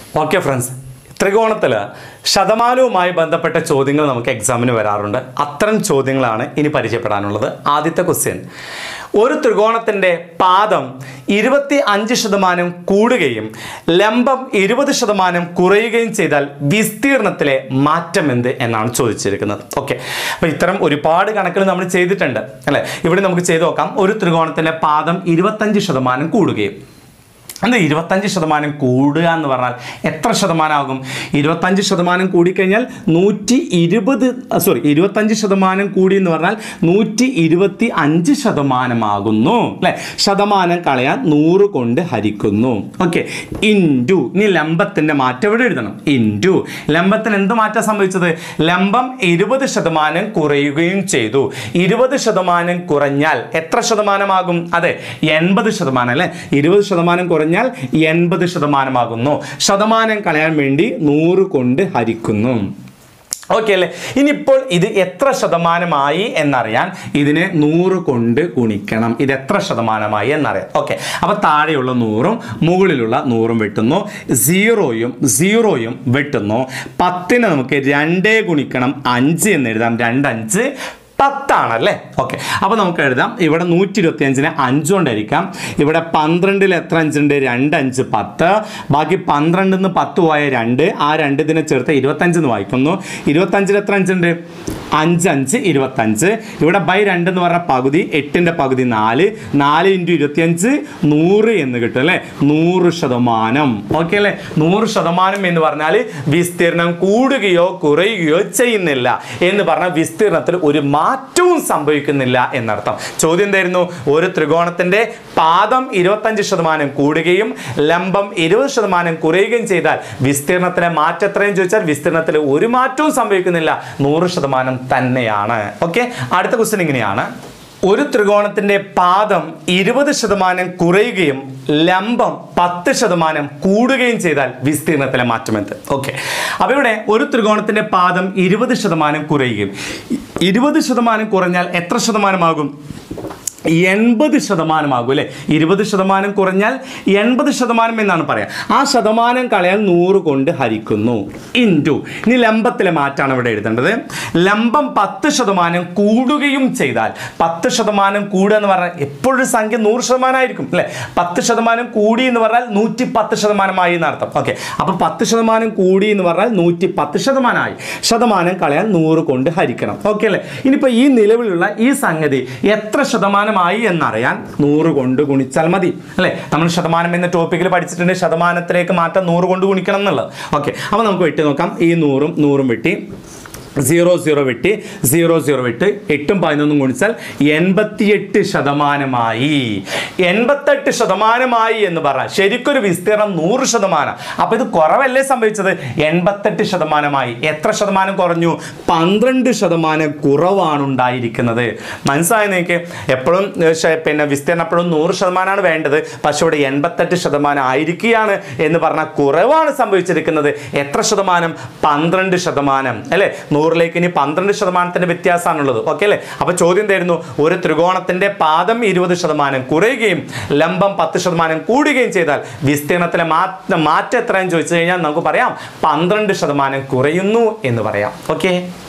Okay friends, ത്രികോണത്തിൽ ശതമാനവുമായി ബന്ധപ്പെട്ട ചോദ്യങ്ങൾ നമുക്ക് എക്സാമിന് വരാറുണ്ട്. അത്തരം ചോദ്യങ്ങളാണ് ഇനി പരിചയപ്പെടാനുള്ളത്. ആദ്യത്തെ ക്വസ്റ്റ്യൻ, ഒരു ത്രികോണത്തിൻ്റെ പാദം 25% കൂടുകയും ലംബം 20% കുറയുകയും ചെയ്താൽ വിസ്തീർണത്തിലെ മാറ്റം എന്ത് എന്നാണ് ചോദിച്ചിരിക്കുന്നത്. ഓക്കെ, അപ്പോൾ ഇത്തരം ഒരുപാട് കണക്കുകൾ നമ്മൾ ചെയ്തിട്ടുണ്ട് അല്ലേ. ഇവിടെ നമുക്ക് ചെയ്ത് നോക്കാം. ഒരു ത്രികോണത്തിൻ്റെ പാദം 25% കൂടുകയും, അത് 25% കൂടുക എന്ന് പറഞ്ഞാൽ എത്ര ശതമാനമാകും? 25% കൂടിക്കഴിഞ്ഞാൽ 25% കൂടി എന്ന് പറഞ്ഞാൽ 125% ആകുന്നു അല്ലേ. ശതമാനം കളയാൻ 100 കൊണ്ട് ഹരിക്കുന്നു. ഓക്കെ, ഇൻറ്റു, ഇനി ലംബത്തിൻ്റെ മാറ്റം ഇവിടെ എഴുതണം. ഇൻറ്റു ലംബത്തിന് എന്ത് മാറ്റം സംഭവിച്ചത്? ലംബം 20% കുറയുകയും ചെയ്തു. 20% കുറഞ്ഞാൽ എത്ര ശതമാനമാകും? അതെ, 80% അല്ലേ. 20% കുറഞ്ഞാൽ 80% ആകുന്നു. ശതമാനം കളയാൻ വേണ്ടി 100 കൊണ്ട് ഹരിക്കുന്നു. ഓക്കെ അല്ലേ. ഇനിയിപ്പോൾ ഇത് എത്ര ശതമാനമായി എന്നറിയാൻ ഇതിനെ 100 കൊണ്ട് ഗുണിക്കണം. ഇത് എത്ര ശതമാനമായി എന്നറിയാം. ഓക്കെ, അപ്പോൾ താഴെയുള്ള 100ഉം മുകളിലുള്ള 100ഉം വെട്ടുന്നു. 0യും വെട്ടുന്നു. 10നെ നമുക്ക് 2 ഗുണിക്കണം 5 എന്ന് എഴുതാം. 2 5 10 ആണല്ലേ. ഓക്കെ, അപ്പോൾ നമുക്ക് എഴുതാം. ഇവിടെ 125നെ 5 കൊണ്ട് ഹരിക്കാം. ഇവിടെ 12ൽ എത്ര 5 ഉണ്ട്? 2 5 10. ബാക്കി 12 10 പോയ 2, ആ 2 ഇതിനെ ചേർത്ത് 25 എന്ന് വായിക്കുന്നു. 25ൽ എത്ര 5 ഉണ്ട്? 5 5 25. ഇവിടെ ബൈ 2 എന്ന് പറഞ്ഞാൽ പകുതി, 8ൻ്റെ പകുതി 4. 4 × 25 100 എന്ന് കിട്ടും അല്ലേ. 100%. ഓക്കെ അല്ലേ. 100% എന്ന് പറഞ്ഞാൽ വിസ്തീർണം കൂടുകയോ കുറയുകയോ ചെയ്യുന്നില്ല എന്ന് പറഞ്ഞാൽ വിസ്തീർണത്തിൽ ഒരു മാറ്റവും സംഭവിക്കുന്നില്ല എന്നർത്ഥം. ചോദ്യം എന്തായിരുന്നു? ഒരു ത്രികോണത്തിന്റെ പാദം 25% കൂടുകയും ലംബം 20% കുറയുകയും ചെയ്താൽ വിസ്തീർണത്തിലെ മാറ്റം എത്രയും ചോദിച്ചാൽ വിസ്തീർണത്തിൽ ഒരു മാറ്റവും സംഭവിക്കുന്നില്ല, 100% തന്നെയാണ്. ഓക്കെ, അടുത്ത ക്വസ്റ്റ്യൻ ഇങ്ങനെയാണ്. ഒരു ത്രികോണത്തിന്റെ പാദം 20% കുറയുകയും ലംബം 10% കൂടുകയും ചെയ്താൽ വിസ്തീർണത്തിലെ മാറ്റം എന്ത്? ഓക്കെ, അപ്പോൾ ഇവിടെ ഒരു ത്രികോണത്തിന്റെ പാദം 20% കുറയുകയും 20% കുറഞ്ഞാൽ എത്ര ശതമാനമാകും? 80% ആകും അല്ലേ. 20% കുറഞ്ഞാൽ 80% എന്നാണ് പറയാം. ആ ശതമാനം കളയാൻ 100 കൊണ്ട് ഹരിക്കുന്നു. ഇൻറ്റു, ഇനി ലംബത്തിലെ മാറ്റാണ് ഇവിടെ എഴുതേണ്ടത്. ലംബം 10% കൂടുകയും ചെയ്താൽ, 10% കൂടുക എന്ന് പറഞ്ഞാൽ എപ്പോഴും സംഖ്യ 100% ആയിരിക്കും അല്ലേ. 10% കൂടി എന്ന് പറഞ്ഞാൽ 110% ആയി എന്നർത്ഥം. ഓക്കെ, അപ്പോൾ 10% കൂടി എന്ന് പറഞ്ഞാൽ 110% ആയി. ശതമാനം കളയാൻ 100 കൊണ്ട് ഹരിക്കണം. ഓക്കെ അല്ലേ. ഇനിയിപ്പോൾ ഈ നിലവിലുള്ള ഈ സംഗതി എത്ര ശതമാനമായി എന്നറിയാൻ 100 കൊണ്ട് ഗുണിച്ചാൽ മതി അല്ലേ. നമ്മൾ ശതമാനം എന്ന ടോപ്പിക്കിൽ പഠിച്ചിട്ടുണ്ട്. ശതമാനത്തിലേക്ക് മാറ്റം 100 കൊണ്ട് ഗുണിക്കണം എന്നുള്ളത്. ഓക്കെ, അപ്പോൾ നമുക്ക് വെട്ടി നോക്കാം. ഈ 100ഉം വെട്ടി, 0 വെട്ടി, 0 വെട്ടി, 8ഉം 11ഉം ഗുണിച്ചാൽ 88%. 88% എന്ന് പറഞ്ഞാൽ ശരിക്കൊരു വിസ്തീർണം 100%. അപ്പോൾ ഇത് കുറവല്ലേ സംഭവിച്ചത്? 88%. എത്ര ശതമാനം കുറഞ്ഞു? 12% കുറവാണ് ഉണ്ടായിരിക്കുന്നത്. മനസ്സിലായി നിങ്ങൾക്ക്? എപ്പോഴും പിന്നെ വിസ്തീർണം എപ്പോഴും 100% വേണ്ടത്, പക്ഷെ ഇവിടെ 88% ആയിരിക്കുകയാണ് എന്ന് പറഞ്ഞാൽ കുറവാണ് സംഭവിച്ചിരിക്കുന്നത്. എത്ര ശതമാനം? 12% അല്ലേ. 100ലേക്ക് ഇനി 12% വ്യത്യാസമാണുള്ളത്. ഓക്കെ അല്ലേ. അപ്പോൾ ചോദ്യം എന്തായിരുന്നു? ഒരു ത്രികോണത്തിന്റെ പാദം 20% കുറയുകയും ലംബം 10% കൂടുകയും ചെയ്താൽ വിസ്തീർണത്തിലെ മാറ്റം എത്രയെന്ന് ചോദിച്ചു കഴിഞ്ഞാൽ നമുക്ക് പറയാം 12% കുറയുന്നു എന്ന് പറയാം. ഓക്കെ.